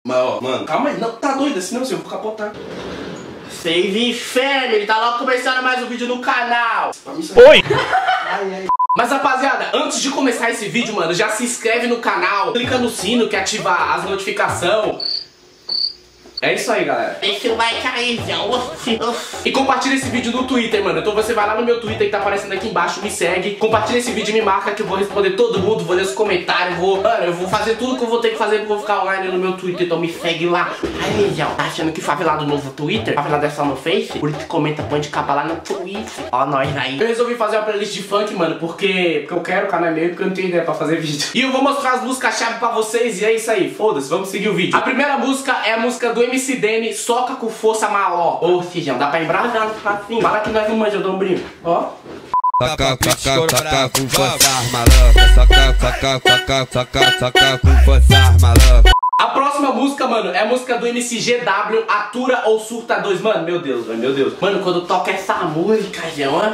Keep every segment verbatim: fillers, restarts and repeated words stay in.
Mas ó, mano, calma aí, não, tá doido assim não, senhor, vou capotar. Save Family, tá logo começando mais um vídeo no canal. Oi! Ai, ai. Mas rapaziada, antes de começar esse vídeo, mano, já se inscreve no canal, clica no sino que ativa as notificações. É isso aí, galera. Deixa o like aí, Zé. E compartilha esse vídeo no Twitter, mano. Então você vai lá no meu Twitter que tá aparecendo aqui embaixo, me segue. Compartilha esse vídeo e me marca que eu vou responder todo mundo, vou ler os comentários, vou... Mano, eu vou fazer tudo que eu vou ter que fazer porque eu vou ficar online no meu Twitter, então me segue lá. Aí, Zé, tá achando que favelado novo Twitter? Favelado é só no Face? Por isso comenta, põe de capa lá no Twitter. Ó, nós aí. Eu resolvi fazer uma playlist de funk, mano, porque... Porque eu quero, o canal é meu, porque eu não tenho ideia pra fazer vídeo. E eu vou mostrar as músicas-chave pra vocês e é isso aí, foda-se, vamos seguir o vídeo. A primeira música é a música do M C Dene, Soca com Força Maló. Ô, Fijão, dá pra embrasar no facinho. Fala que nós não manjamos, dá um brinco. Ó. Soca, soca, soca com força maluca. Soca, soca, soca, soca, soca com força maluca. A próxima música, mano, é a música do M C G W, Atura ou Surta dois. Mano, meu Deus, mano, meu Deus. Mano, quando toca essa música, João.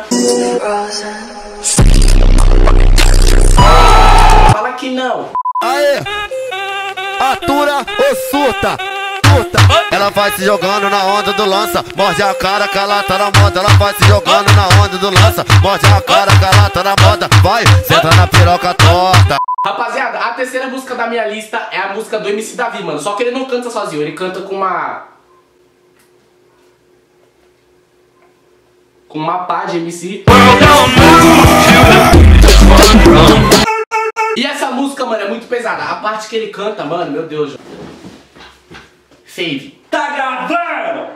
Fala que não. Aê! Atura ou Surta? Ela vai se jogando na onda do lança, morde a cara que ela tá na moda. Ela vai se jogando na onda do lança, morde a cara que ela tá na moda. Vai, senta na piroca torta. Rapaziada, a terceira música da minha lista é a música do M C Davi, mano. Só que ele não canta sozinho, ele canta com uma... Com uma pá de M C. E essa música, mano, é muito pesada. A parte que ele canta, mano, meu Deus. Save. Tá gravando?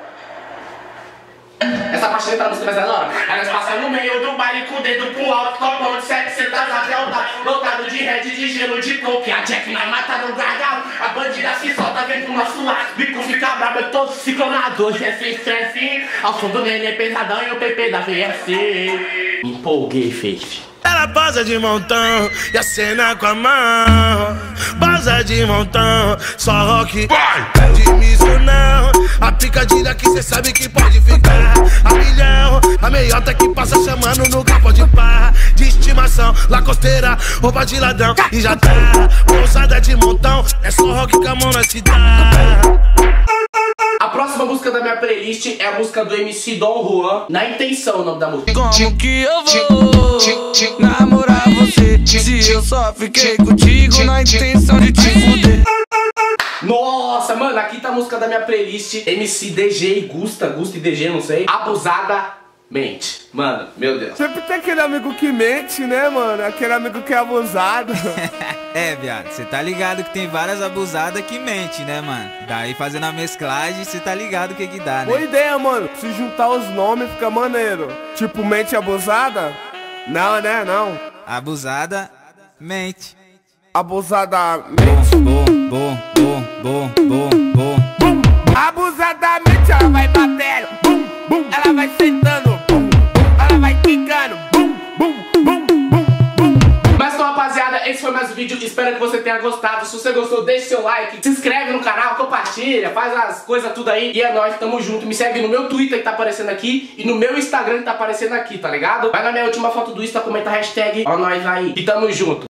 Essa parte da música mais da hora. Aí nós passamos no meio do baile com o dedo pro alto, copão de setecentas até o dar, lotado de red, de gelo, de coke. A Jack vai matar no gargalo, a bandida se solta, vem pro nosso lado. Bico fica brabo, eu tô ciclonado. Hoje é sem estresse, ao som do neném pesadão e o P P da V S. Me empolguei, Face. Ela passa de montão e a cena com a mão. Passa de montão, só rock. Vai! De miso não, a picadilha que cê sabe que pode ficar a milhão, a meiota que passa chamando no carro de pá. De estimação, lacosteira, roupa de ladrão. E já tá, pousada de montão, é só rock com a mão na cidade. A próxima música da minha playlist é a música do M C Dom Juan, Na Intenção, o nome da música. Como que eu vou namorar você se eu só fiquei contigo na intenção de te fuder? Nossa, mano, aqui tá a música da minha playlist M C D G e Gusta, Gusta e D G, não sei. Abusadamente. Mano, meu Deus. Sempre tem aquele amigo que mente, né, mano? Aquele amigo que é abusado. É, viado, você tá ligado que tem várias abusadas que mente, né, mano? Daí fazendo a mesclagem, você tá ligado o que que dá, né? Boa ideia, mano. Se juntar os nomes fica maneiro. Tipo, mente abusada? Não, né, não. Abusada, mente. Abusadamente. Bom, bom, bom, bom, bom, bom. Bum. Abusadamente ela vai batendo. Bum, bum. Ela vai sentando. Bum, bum. Ela vai quicando. Bum, bum, bum, bum, bum. Mas então, rapaziada, esse foi mais um vídeo. Espero que você tenha gostado. Se você gostou, deixe seu like, se inscreve no canal, compartilha, faz as coisas tudo aí. E é nóis, tamo junto. Me segue no meu Twitter que tá aparecendo aqui e no meu Instagram que tá aparecendo aqui, tá ligado? Vai na minha última foto do Insta, comenta a hashtag ó nós aí. E tamo junto.